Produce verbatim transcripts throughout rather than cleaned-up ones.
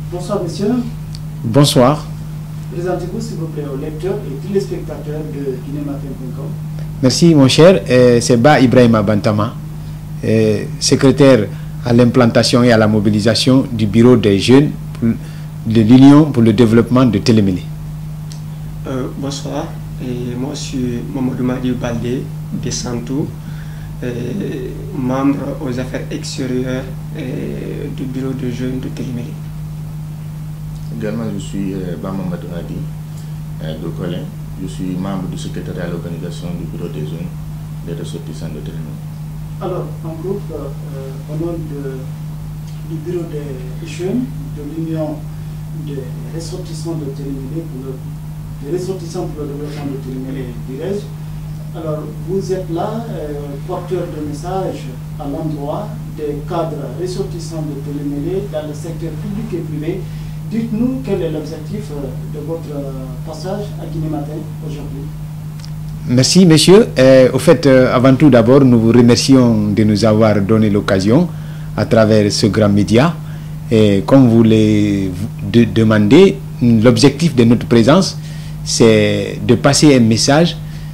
Bonsoir, monsieur. Bonsoir. Présentez-vous, s'il vous plaît, aux lecteurs et téléspectateurs de guinématin point com. Merci, mon cher. Euh, C'est Ba Ibrahima Bantama, euh, secrétaire à l'implantation et à la mobilisation du bureau des jeunes de l'Union pour le développement de Télémélé. Euh, bonsoir, et moi je suis Mamadou Madi Baldé de Santou, euh, membre aux affaires extérieures euh, du bureau de jeunes de Télémélé. Également, je suis euh, Mamadou Hadi euh, de Colin. Je suis membre du secrétariat à l'organisation du bureau des jeunes des ressortissants de Télémélé. Alors, en groupe, euh, au nom de, du bureau des jeunes de l'Union des ressortissants de Télémélé, pour le, des ressortissants pour le développement de Télémélé, dirais-je. Alors, vous êtes là, euh, porteur de messages à l'endroit des cadres ressortissants de Télémélé dans le secteur public et privé. Dites-nous quel est l'objectif de votre passage à Guinématin aujourd'hui. Merci, monsieur. Euh, au fait, euh, avant tout, d'abord, nous vous remercions de nous avoir donné l'occasion à travers ce grand média. Et comme vous l'avez de demandé, l'objectif de notre présence, c'est de passer un message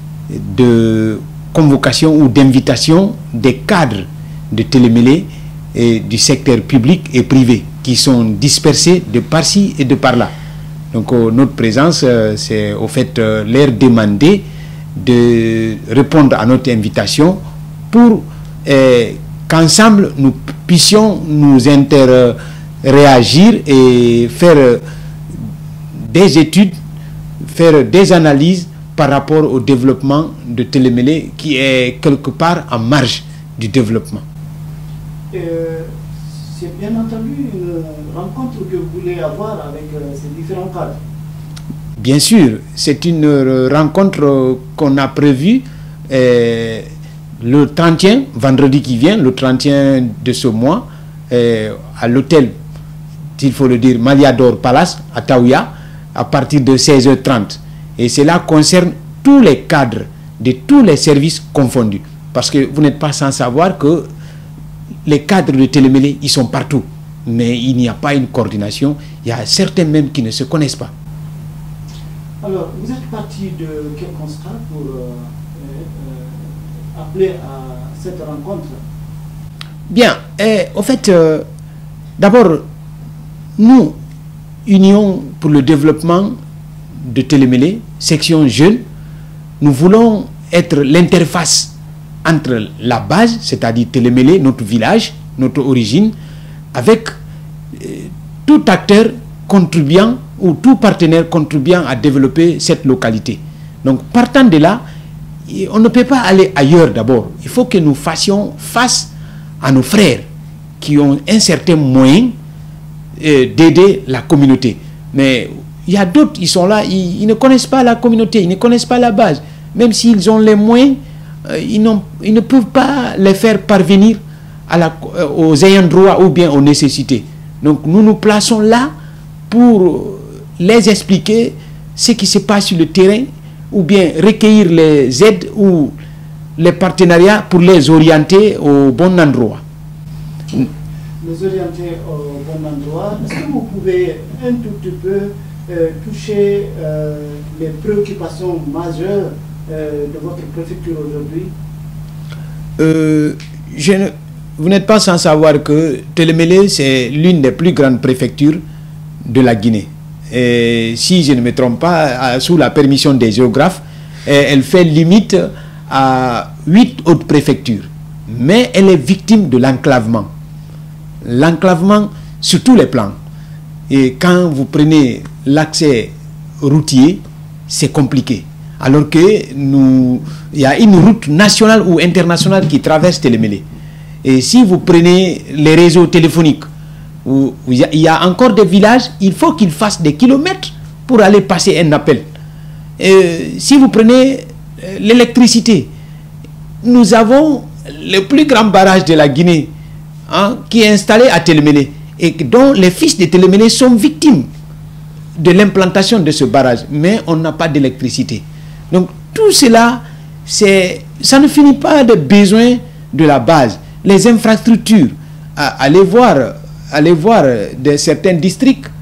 de convocation ou d'invitation des cadres de Télémélé et du secteur public et privé qui sont dispersés de par-ci et de par-là. Donc euh, notre présence, euh, c'est au fait euh, leur demander de répondre à notre invitation pour euh, qu'ensemble nous puissions nous interréagir et faire euh, des études, faire des analyses par rapport au développement de Télémélé qui est quelque part en marge du développement. Euh, C'est bien entendu une rencontre que vous voulez avoir avec euh, ces différents cadres. Bien sûr, c'est une euh, rencontre euh, qu'on a prévue euh, le trente et un, vendredi qui vient, le trente et un de ce mois, euh, à l'hôtel, il faut le dire, Maliador Palace, à Taouya, à partir de seize heures trente. Et cela concerne tous les cadres de tous les services confondus. Parce que vous n'êtes pas sans savoir que les cadres de Télémélé, ils sont partout. Mais il n'y a pas une coordination. Il y a certains même qui ne se connaissent pas. Alors, vous êtes parti de quel constat pour euh, euh, appeler à cette rencontre? Bien. Et, au fait, euh, d'abord, nous, Union pour le développement de Télémélé, section jeune, nous voulons être l'interface entre la base, c'est-à-dire Télémélé, notre village, notre origine, avec euh, tout acteur contribuant ou tout partenaire contribuant à développer cette localité. Donc, partant de là, on ne peut pas aller ailleurs d'abord. Il faut que nous fassions face à nos frères qui ont un certain moyen euh, d'aider la communauté. Mais il y a d'autres, ils sont là, ils, ils ne connaissent pas la communauté, ils ne connaissent pas la base. Même s'ils ont les moyens, Ils, ils ne peuvent pas les faire parvenir à la, aux ayants droit ou bien aux nécessités. Donc nous nous plaçons là pour les expliquer ce qui se passe sur le terrain ou bien recueillir les aides ou les partenariats pour les orienter au bon endroit. Les orienter au bon endroit. Est-ce que vous pouvez un tout petit peu euh, toucher euh, les préoccupations majeures Euh, de votre préfecture aujourd'hui? euh, ne, Vous n'êtes pas sans savoir que Télémélé, c'est l'une des plus grandes préfectures de la Guinée. Et si je ne me trompe pas, à, sous la permission des géographes, elle fait limite à huit autres préfectures. Mais elle est victime de l'enclavement. L'enclavement sur tous les plans. Et quand vous prenez l'accès routier, c'est compliqué. Alors que nous, il y a une route nationale ou internationale qui traverse Télémélé. Et si vous prenez les réseaux téléphoniques, où il y a, il y a encore des villages, il faut qu'ils fassent des kilomètres pour aller passer un appel. Et si vous prenez l'électricité, nous avons le plus grand barrage de la Guinée, hein, qui est installé à Télémélé et dont les fils de Télémélé sont victimes de l'implantation de ce barrage. Mais on n'a pas d'électricité. Donc tout cela, ça ne finit pas de besoins de la base. Les infrastructures, à, allez voir, allez voir de certains districts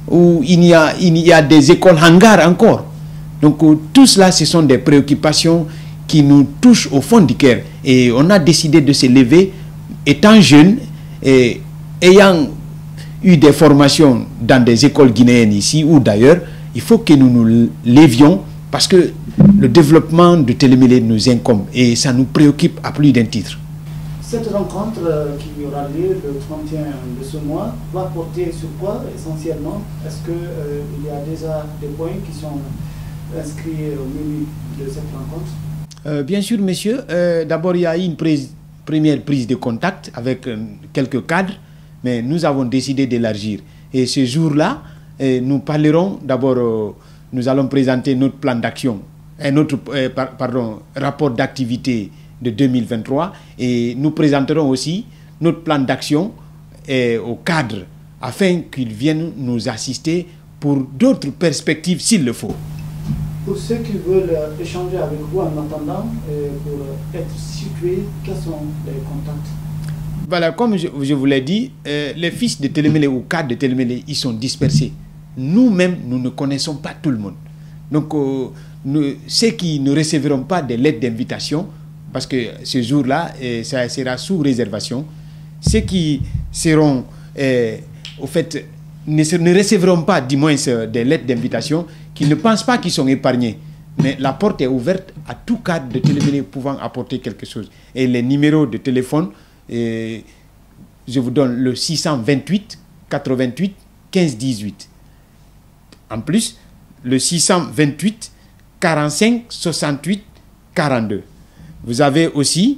où il y a, il y a des écoles hangars encore. Donc tout cela, ce sont des préoccupations qui nous touchent au fond du cœur. Et on a décidé de se lever, étant jeune, et ayant eu des formations dans des écoles guinéennes ici ou d'ailleurs, il faut que nous nous levions parce que le développement de Télémélé nous incombe et ça nous préoccupe à plus d'un titre. Cette rencontre euh, qui aura lieu le trente et un de ce mois va porter sur quoi essentiellement? Est-ce qu'il euh, y a déjà des points qui sont inscrits au menu de cette rencontre? euh, Bien sûr, monsieur. Euh, D'abord, il y a eu une prise, première prise de contact avec euh, quelques cadres, mais nous avons décidé d'élargir. Et ce jour-là, euh, nous parlerons d'abord, euh, nous allons présenter notre plan d'action, un autre euh, par, pardon, rapport d'activité de deux mille vingt-trois et nous présenterons aussi notre plan d'action eh, aux cadres afin qu'ils viennent nous assister pour d'autres perspectives s'il le faut. Pour ceux qui veulent échanger avec vous en attendant, euh, pour être situés, quels sont les contacts? Voilà, comme je, je vous l'ai dit, euh, les fils de Télémélé ou cadres de Télémélé, ils sont dispersés. Nous-mêmes, nous ne connaissons pas tout le monde. Donc, euh, nous, ceux qui ne recevront pas des lettres d'invitation, parce que ce jour-là, eh, ça sera sous réservation. Ceux qui seront, eh, au fait, ne, ne recevront pas, du moins, des lettres d'invitation, qui ne pensent pas qu'ils sont épargnés. Mais la porte est ouverte à tout cadre de Télémélé pouvant apporter quelque chose. Et les numéros de téléphone, eh, je vous donne le six cent vingt-huit quatre-vingt-huit quinze dix-huit. En plus, le six cent vingt-huit quarante-cinq soixante-huit quarante-deux. Vous avez aussi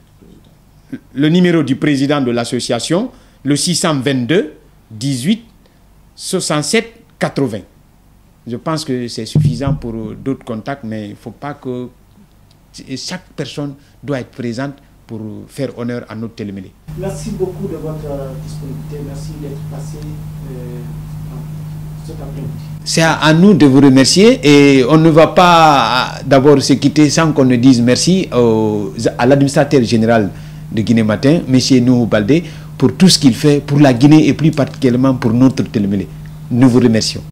le numéro du président de l'association, le six cent vingt-deux dix-huit soixante-sept quatre-vingts. Je pense que c'est suffisant pour d'autres contacts, mais il ne faut pas que chaque personne doit être présente pour faire honneur à notre Télémélé. Merci beaucoup de votre disponibilité. Merci d'être passé euh, cet après-midi. C'est à, à nous de vous remercier et on ne va pas d'abord se quitter sans qu'on ne dise merci au, à l'administrateur général de Guinée Matin, M. Nuhu Baldé, pour tout ce qu'il fait pour la Guinée et plus particulièrement pour notre Télémélé. Nous vous remercions.